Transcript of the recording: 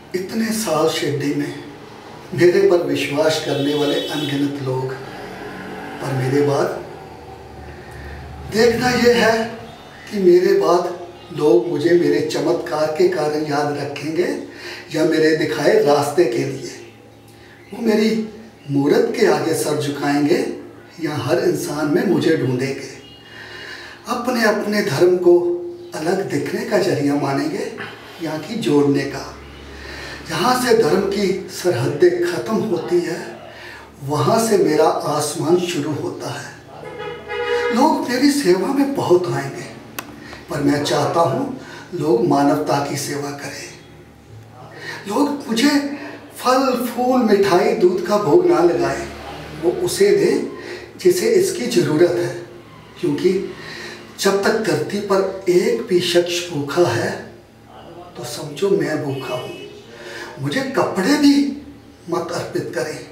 इतने साल शिरडी में मेरे पर विश्वास करने वाले अनगिनत लोग, पर मेरे बाद देखना यह है कि मेरे बाद लोग मुझे मेरे चमत्कार के कारण याद रखेंगे या मेरे दिखाए रास्ते के लिए। वो मेरी मूरत के आगे सर झुकाएंगे या हर इंसान में मुझे ढूंढेंगे, अपने अपने धर्म को अलग दिखने का जरिया मानेंगे या कि जोड़ने का। जहाँ से धर्म की सरहदें ख़त्म होती है वहाँ से मेरा आसमान शुरू होता है। लोग मेरी सेवा में बहुत आएंगे, पर मैं चाहता हूँ लोग मानवता की सेवा करें। लोग मुझे फल फूल मिठाई दूध का भोग ना लगाए, वो उसे दें जिसे इसकी ज़रूरत है, क्योंकि जब तक धरती पर एक भी शख्स भूखा है तो समझो मैं भूखा हूँ। मुझे कपड़े भी मत अर्पित करें,